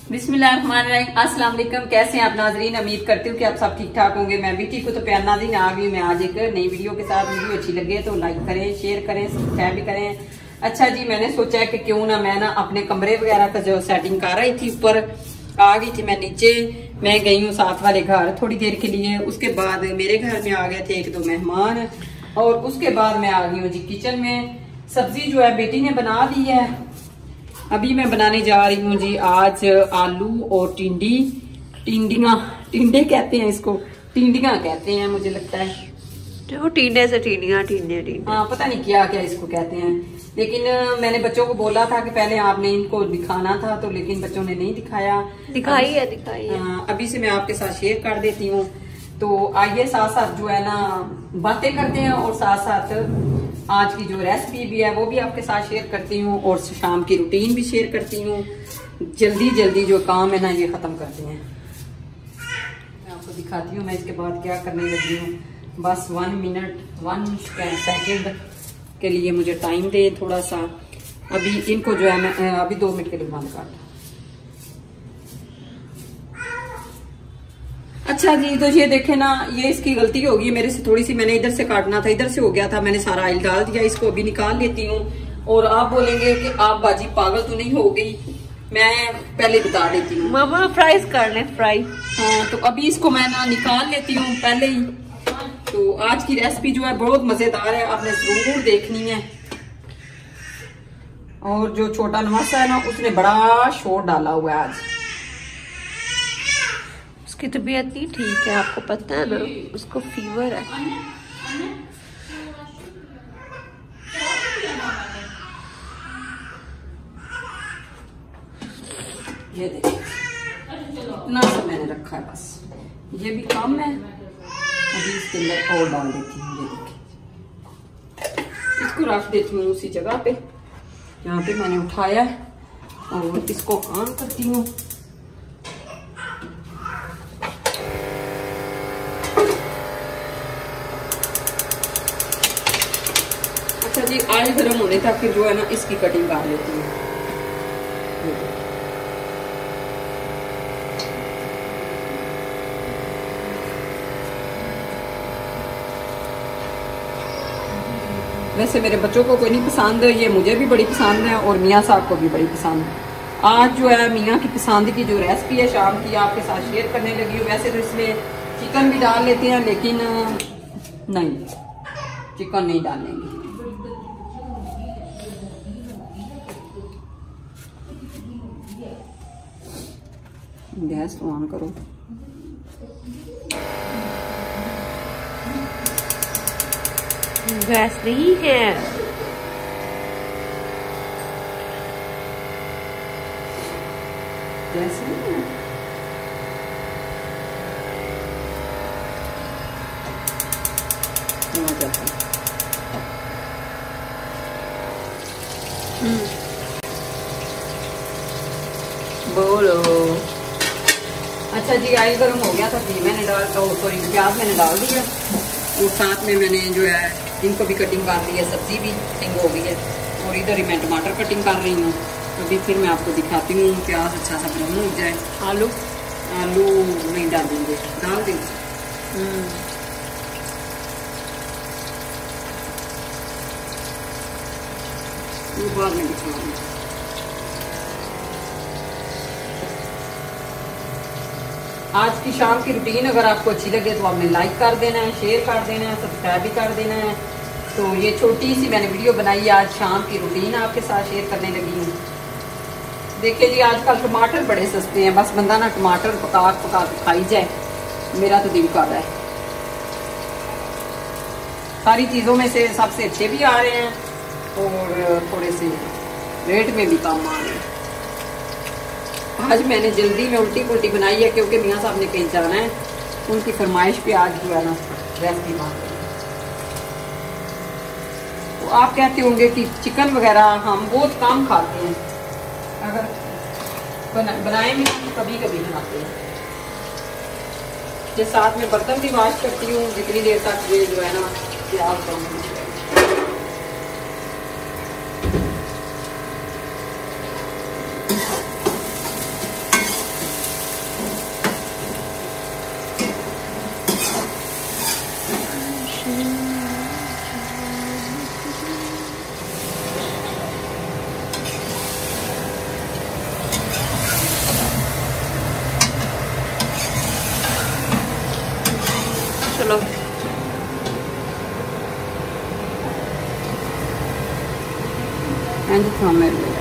बिस्मिल्लाहिर्रहमानिर्रहीम। अस्सलाम वालेकुम। कैसे हैं आप नाजरीन? उम्मीद करती हूँ कि आप सब ठीक ठाक होंगे। मैं भी ठीक हूँ। तो प्यार नाज़रीन, आ गई मैं आज एक नई वीडियो के साथ। वीडियो अच्छी लगे तो लाइक करें, शेयर करें, सब्सक्राइब भी करें। अच्छा जी, मैंने सोचा है कि क्यों ना मैं अपने कमरे वगैरह का जो सेटिंग कर रही थी, ऊपर आ गई थी मैं नीचे। मैं गई हूँ साथ वाले घर थोड़ी देर के लिए। उसके बाद मेरे घर में आ गए थे 1-2 मेहमान, और उसके बाद मैं आ गई हूँ जी किचन में। सब्जी जो है बेटी ने बना दी है। अभी मैं बनाने जा रही हूँ जी आज आलू और टिंडे कहते हैं इसको, टिंडियां कहते हैं मुझे लगता है। वो टींडे से टींडियां, टींडे टींडे, हाँ पता नहीं क्या क्या इसको कहते हैं। लेकिन मैंने बच्चों को बोला था कि पहले आपने इनको दिखाना था, तो लेकिन बच्चों ने नहीं दिखाया। दिखाई है। अभी से मैं आपके साथ शेयर कर देती हूँ। तो आइए साथ साथ जो है ना बातें करते हैं, और साथ साथ आज की जो रेसिपी भी है वो भी आपके साथ शेयर करती हूँ, और शाम की रूटीन भी शेयर करती हूँ। जल्दी जल्दी जो काम है ना ये खत्म करते हैं। मैं आपको दिखाती हूँ मैं इसके बाद क्या करने लगी हूँ। बस 1 मिनट 1 सेकेंड के लिए मुझे टाइम दे थोड़ा सा। अभी इनको जो है मैं अभी 2 मिनट के लिए बंद कर। अच्छा जी, तो ये देखे ना, ये इसकी गलती होगी मेरे से थोड़ी सी। मैंने इधर से काटना था, इधर से हो गया था। मैंने सारा ऑयल डाल दिया, इसको अभी निकाल लेती हूँ। और आप बोलेंगे कि आप बाजी पागल तो नहीं हो गई, मैं पहले बता देती हूँ। मामा फ्राइज कर ले, फ्राई। हाँ, तो अभी इसको मैं ना निकाल लेती हूँ पहले ही। तो आज की रेसिपी जो है बहुत मजेदार है, आपने जरूर देखनी है। और जो छोटा नवासा है ना, उसने बड़ा शोर डाला हुआ है आज। उसकी तबीयत नहीं ठीक है, आपको पता है ना, उसको फीवर है। ये देखिए इतना सा मैंने रखा है, बस ये भी कम है। अभी इसके अंदर और डाल देती हूँ। ये देखिए इसको रख देती हूँ उसी जगह पे जहाँ पे मैंने उठाया है, और इसको ऑन करती हूँ। अच्छा जी, ऑयल गर्म होने तक फिर जो है ना इसकी कटिंग कर लेती हूँ। वैसे मेरे बच्चों को कोई नहीं पसंद, ये मुझे भी बड़ी पसंद है, और मियाँ साहब को भी बड़ी पसंद है। आज जो है मियाँ की पसंद की जो रेसिपी है शाम की, आपके साथ शेयर करने लगी हूँ। वैसे तो इसमें चिकन भी डाल लेते हैं, लेकिन नहीं, चिकन नहीं डालेंगे। गैस तो ऑन करो। गैस नहीं है। गैस नहीं है। बोलो। अच्छा जी, ऑयल गर्म हो गया था, घी मैंने डाल, सॉरी प्याज मैंने डाल दिया, और साथ में मैंने जो है इनको भी कटिंग कर दी है। सब्जी भी कटिंग हो गई है, और इधर ही मैं टमाटर कटिंग कर रही हूँ। अभी फिर मैं आपको दिखाती हूँ। प्याज अच्छा सा ब्राउन हो जाए। आलू नहीं डालेंगे, डाल देंगे। बाद में दिखाऊंगी। आज की शाम की रूटीन अगर आपको अच्छी लगे तो आपने लाइक कर देना है, शेयर कर देना है, सब्सक्राइब भी कर देना है। तो ये छोटी सी मैंने वीडियो बनाई है, आज शाम की रूटीन आपके साथ शेयर करने लगी हूँ। देखिए जी, आजकल टमाटर बड़े सस्ते हैं, बस बंदा ना टमाटर पका पका खाई जाए। मेरा तो दिल कर रहा है। सारी चीज़ों में से सबसे अच्छे भी आ रहे हैं, और थोड़े से रेट में भी कम आ रहे हैं। आज मैंने जल्दी में उल्टी पुल्टी बनाई है, क्योंकि मियाँ साहब ने कहीं जाना है, उनकी फरमाइश पे आज जो है ना रेसिपी मांग रही है। तो आप कहते होंगे कि चिकन वगैरह हम बहुत कम खाते हैं, अगर बनाए भी तो कभी कभी बनाते हैं। ये साथ में बर्तन भी वॉश करती हूँ जितनी देर तक ये जो है ना प्याज करूँगी। and from everywhere.